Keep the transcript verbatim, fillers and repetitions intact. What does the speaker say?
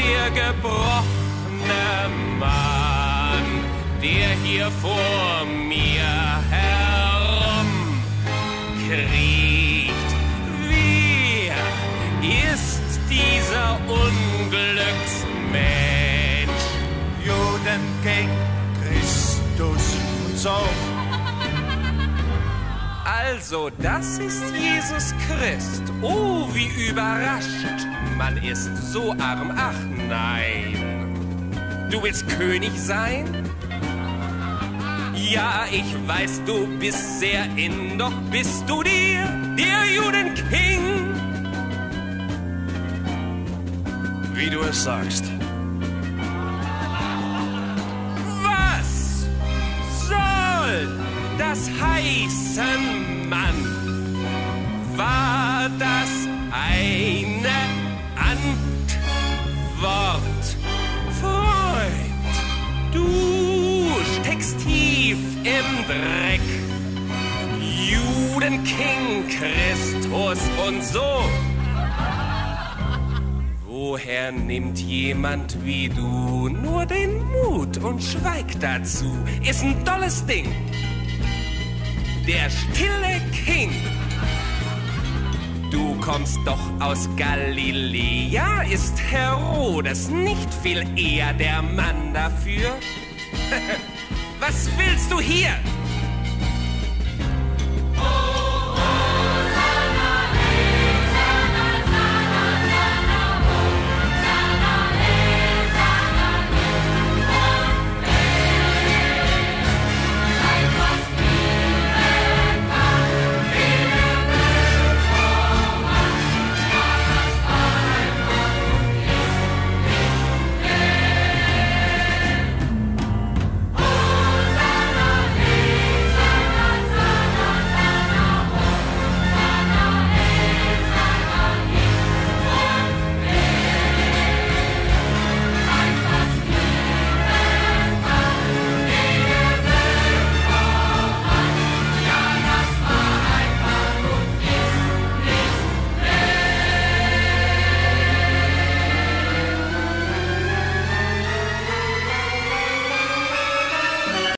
der gebrochene Mann, der hier vor mir herumkriecht. Wer ist dieser Unglücksmensch? Judenking, Christus und so. Also, das ist Jesus Christ. Oh, wie überrascht. Man ist so arm. Ach nein. Du willst König sein? Ja, ich weiß, du bist sehr in, doch bist du dir, der Judenking? Wie du es sagst. Was soll das heißen, Mann? War das eine Antwort? Freund, du steckst tief im Dreck. Judenking, Christus und so. Woher nimmt jemand wie du nur den Mut und schweigt dazu? Ist ein tolles Ding. Der stille King. Du kommst doch aus Galiläa, ist Herodes nicht viel eher der Mann dafür? Was willst du hier?